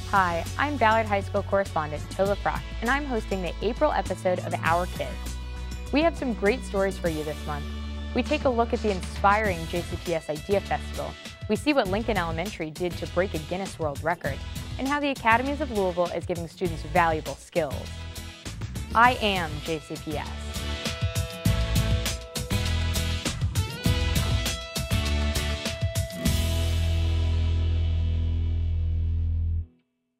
Hi, I'm Ballard High School correspondent Tovah Frockt, and I'm hosting the April episode of Our Kids. We have some great stories for you this month. We take a look at the inspiring JCPS Idea Festival. We see what Lincoln Elementary did to break a Guinness World Record, and how the Academies of Louisville is giving students valuable skills. I am JCPS.